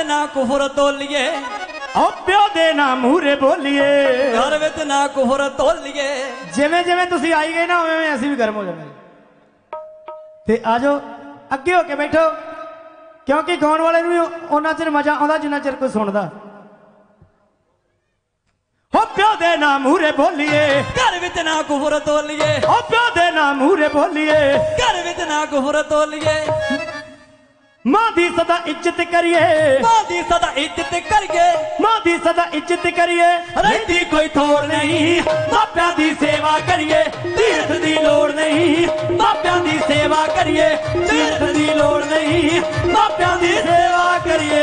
ना कुफर तोलिए प्यो दे ना मूहरे बोलिए घर विच ना कुफर तोलिए जिवें जिवें तुसीं आई गए ना उवें असीं भी गर्म हो जावे ते आ जाओ अगे हो के बैठो क्योंकि गाउण वाले नूं उन्ना चिर मजा आउंदा जिन्ना चिर कोई सुणदा हो प्यो दे ना मूहरे बोलिए घर विच ना कुफर तोलिए प्यो दे ना मूहरे बोलिए घर विच ना कुफर तोलिए मां दी सदा इज्जत करिए मां दी सदा इज्जत करिए मां दी सदा इज्जत करिए रहिंदी कोई थोड़ नहीं मापियां दी सेवा करिए तीर्थ दी लोड़ नहीं मापियां दी सेवा करिए तीर्थ दी लोड़ नहीं मापियां दी सेवा करिए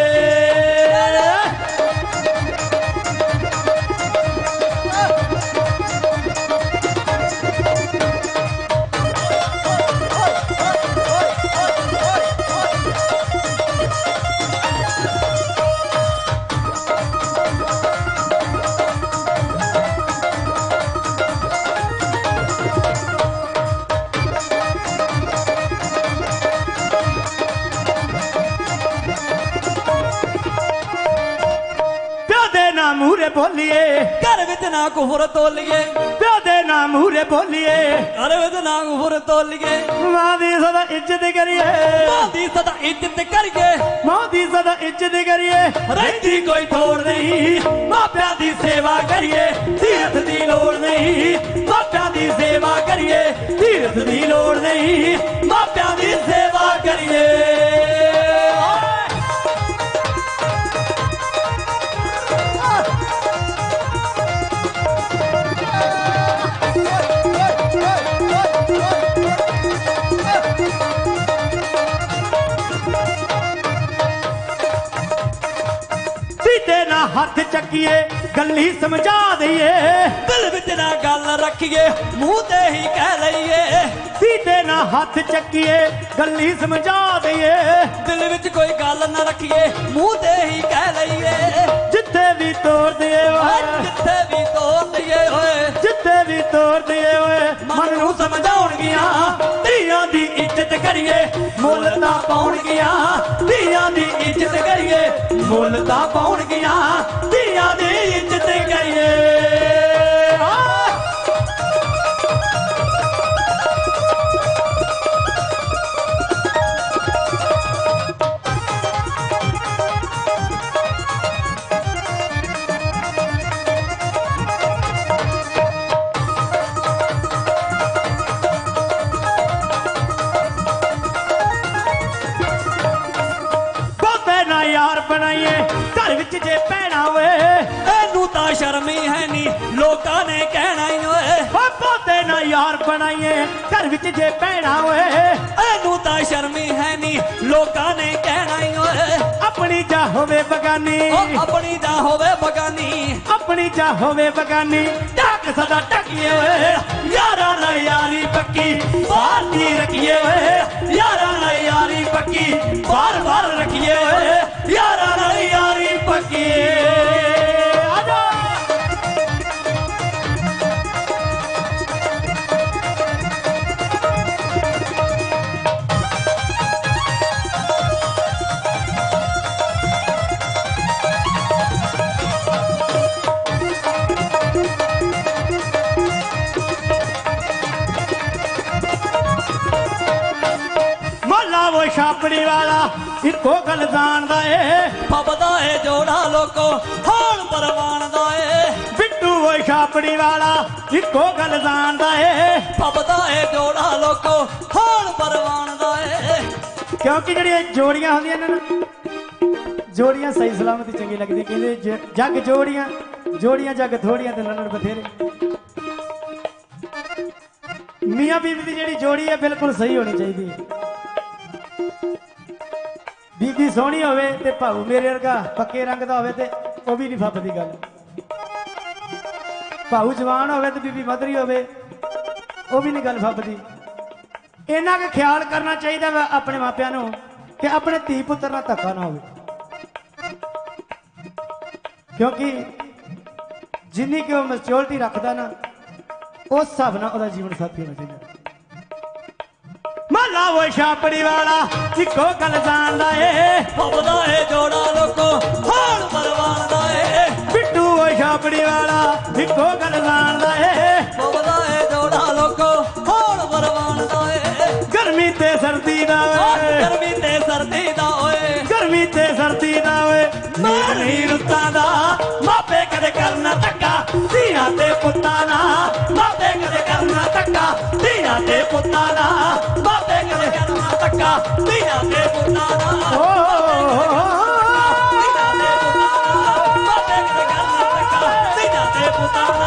मूहरे बोलिए घर विच ना कुफर तोलिए प्यो दे ना मूहरे बोलिए घर विच ना कुफर तोलिए मां दी सदा इज्जत करिए मां दी सदा इज्जत करिए मां दी सदा इज्जत करिए रहिंदी कोई थोड़ नहीं मापियां दी सेवा करिए तीर्थ दी लोड़ नहीं मापियां दी सेवा करिए तीर्थ दी लोड़ नहीं मापियां दी सेवा करिए हाथ चकिए गल्ली समझा दिए दिल विच ना गल रखिए मुंह ते ही कह लईए सीधे ना हाथ चकिए गल्ली समझा दिए दिल विच कोई गल ना रखिए मुंह ते ही कह लईए जिथे भी तोड़ दिए जिथे भी तोड़ दिए होए जिथे भी तोड़ दिए होए मन नूं समझाउणगियां धीआं दी इज्जत करिए मुल तां पाउणगियां धीआं दी इज्जत करिए मुल तां पाउणगियां धीआं दी इज्जत करिए बनाइए घर विच जे पैना वे एनू तां शर्म ही है नी लोकां ने कहना ही ओए पोते ना यार बनाइए घर विच जे पैना वे एनू तां शर्म ही है नी लोकां ने कहना ही ओए अपनी जा होवे बगानी अपनी जा होवे बगानी अपनी जा होवे बगानी ढक सदा ढकिए ओए यारा नाल यारी पक्की बार दी रखिए ओए यारा नाल यारी पक्की बार बार रखिए ओए यारा नाल यारी पक्की आजा वो छापड़ी वाला इको गल जानदा है फबदा है जोड़ा लोको होण परवानदा है बिट्टू वो छापड़ी वाला इको गल जानदा है फबदा है जोड़ा लोको होण परवानदा है क्योंकि जड़ी जोड़ियां होंदियां ना जोड़ियां सही सलामती चंगी लगदी कहंदे जग जोड़ियां जोड़ियां जग थोड़ियां ते लड़न बथेरे मियां बीवी दी जड़ी जोड़ी है बिल्कुल सही होनी चाहिए बीबी सोहनी होवे ते भाऊ मेरे वर्गा पक्के रंग दा होवे ते वो भी नहीं फबदी गल भाऊ जवान होवे ते बीबी मधरी होवे वो भी नहीं गल फबदी इन्ना के ख्याल करना चाहिए वा अपने मापियां नूं कि अपने धी पुत्र नाल धक्का ना होवे क्योंकि जिन्नी कि वो मैच्योरिटी रखदा ना उस हिसाब नाल ओहदा जीवन साथी होना चाहिए महला वो छापड़ी वाला इको गल जानदा है फबदा है जोड़ा ते सर्दी दा गर्मी ते सर्दी दा ओए गर्मी ते सर्दी दा मैं नहीं रुत्तां दा मापे कदे करना धक्का धीआं ते पुत्तां ना मापे कदे करना धक्का धीआं ते पुत्तां ना मापे कदे करना धक्का धीआं ते पुत्तां ना मापे कदे करना धक्का धीआं ते पुत्तां ना